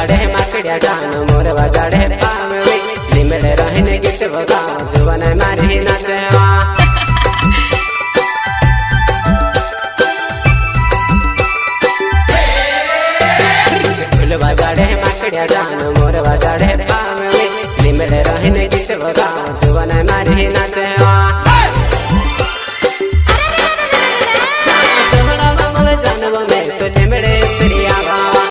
बजाड़े माकड़िया गान मोर बजाड़े पावे लिमड़े रहने गीत बगाओ जुवन मारी नाचवा ढोल बजाड़े माकड़िया गान मोर बजाड़े पावे लिमड़े रहने गीत बगाओ